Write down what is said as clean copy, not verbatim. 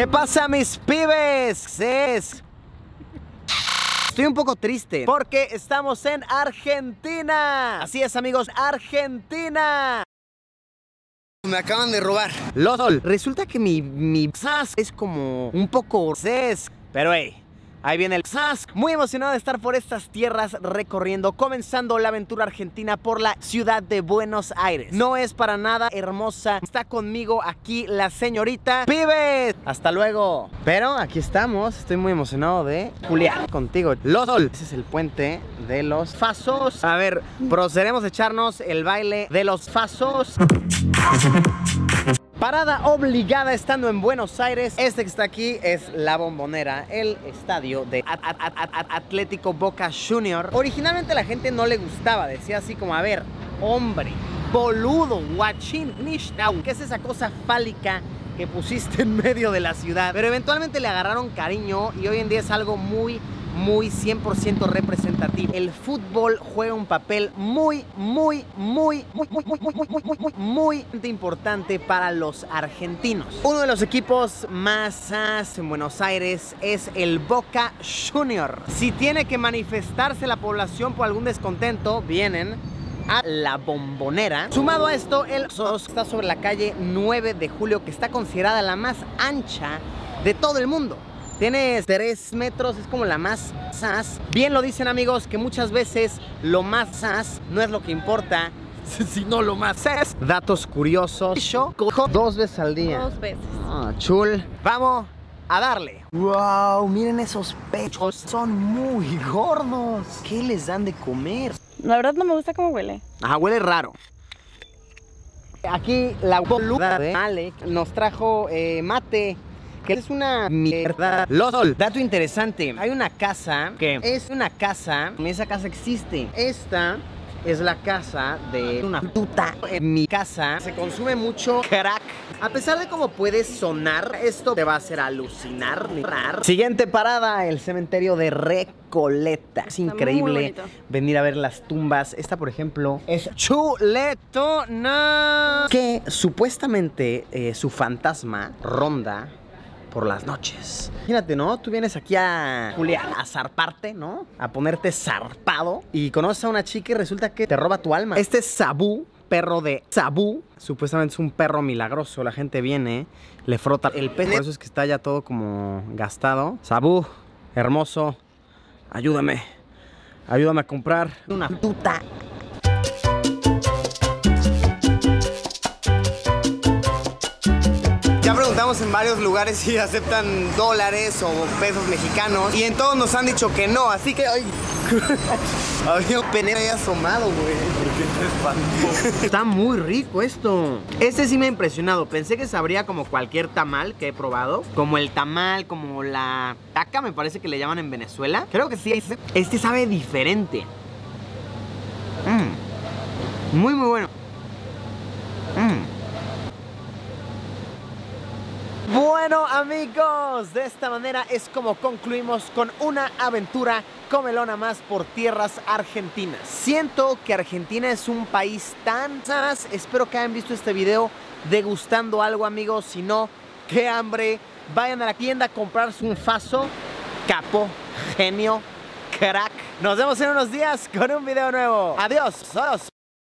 ¿Qué pasa, mis pibes? Estoy un poco triste porque estamos en Argentina. Así es, amigos, Argentina. Me acaban de robar. LOL, resulta que mi sas es como un poco pero hey, ahí viene el sas. Muy emocionado de estar por estas tierras recorriendo, comenzando la aventura argentina por la ciudad de Buenos Aires. No es para nada hermosa. Está conmigo aquí la señorita Pibes. Hasta luego. Pero aquí estamos, estoy muy emocionado de Julián contigo. LOL, ese es el puente de los fasos. A ver, procederemos a echarnos el baile de los fasos. Parada obligada estando en Buenos Aires. Este que está aquí es La Bombonera, el estadio de Atlético Boca Junior. Originalmente a la gente no le gustaba, decía así como, a ver, hombre, boludo, guachín, nishtau, ¿qué es esa cosa fálica que pusiste en medio de la ciudad? Pero eventualmente le agarraron cariño y hoy en día es algo muy 100% representativo. El fútbol juega un papel muy importante para los argentinos. Uno de los equipos más en Buenos Aires es el Boca Junior. Si tiene que manifestarse la población por algún descontento, vienen a La Bombonera. Sumado a esto, el SOS está sobre la calle 9 de Julio, que está considerada la más ancha de todo el mundo. Tiene 3 metros, es como la más sas. Bien lo dicen, amigos, que muchas veces lo más sas no es lo que importa, sino lo más sas. Datos curiosos. Yo cojo 2 veces al día. 2 veces. Chul. Vamos a darle. Wow, miren esos pechos. Son muy gordos. ¿Qué les dan de comer? La verdad no me gusta cómo huele. Ajá, huele raro. Aquí la boluda de Alec nos trajo mate, que es una mierda. LOL, dato interesante. Hay una casa que es una casa, y esa casa existe. Esta es la casa de una puta. En mi casa se consume mucho crack. A pesar de cómo puede sonar, esto te va a hacer alucinar. Siguiente parada, el cementerio de Recoleta. Es increíble venir a ver las tumbas. Esta, por ejemplo, es chuletona, que supuestamente su fantasma ronda por las noches. Imagínate, ¿no? Tú vienes aquí a Julián, a zarparte, ¿no? A ponerte zarpado y conoces a una chica y resulta que te roba tu alma. Este es Sabú, perro de Sabú. Supuestamente es un perro milagroso. La gente viene, le frota el pecho. Por eso es que está ya todo como gastado. Sabú, hermoso, ayúdame. Ayúdame a comprar una puta. Preguntamos en varios lugares si aceptan dólares o pesos mexicanos y en todos nos han dicho que no, así que ay, había un pene ahí asomado, güey. ¿Por qué te espantó? Está muy rico esto. Este sí me ha impresionado. Pensé que sabría como cualquier tamal que he probado, como el tamal, como la taca, me parece que le llaman en Venezuela. Creo que sí. Este sabe diferente. Muy bueno. Bueno, amigos, de esta manera es como concluimos con una aventura comelona más por tierras argentinas. Siento que Argentina es un país tan sas. Espero que hayan visto este video degustando algo, amigos. Si no, qué hambre. Vayan a la tienda a comprarse un faso. Capo, genio, crack. Nos vemos en unos días con un video nuevo. Adiós.